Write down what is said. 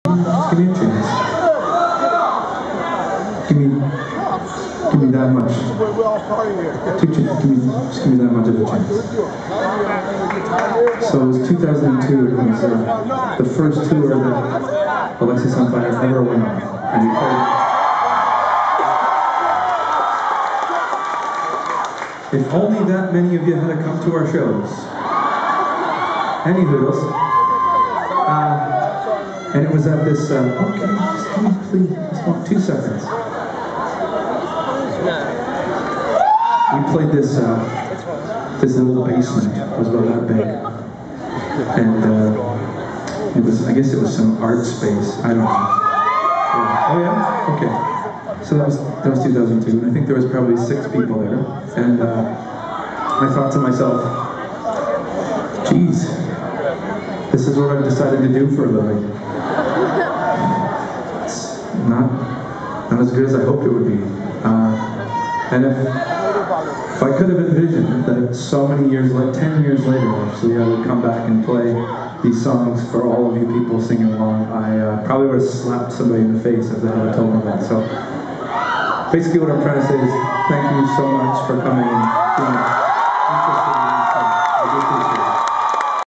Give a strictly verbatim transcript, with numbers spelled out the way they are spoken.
Just give me a chance. Give me, give me that much. Two ch give me, just give me that much of a chance. So it was two thousand two. It was uh, the first tour that Alexis on Fire ever went on, and we played. If only that many of you had to come to our shows. Anywho, uh, and it was at this, uh, okay, just give me, please, just want two seconds. We played this, uh, this little basement. It was about that big. And, uh, it was, I guess it was some art space. I don't know. Yeah. Oh yeah? Okay. So that was, that was two thousand two, and I think there was probably six people there. And, uh, I thought to myself, geez, this is what I've decided to do for a living. It's not, not as good as I hoped it would be. Uh, and if, if I could have envisioned that so many years, like ten years later actually, I would come back and play these songs for all of you people singing along, I uh, probably would have slapped somebody in the face if they had told me that. So basically what I'm trying to say is thank you so much for coming and being interested.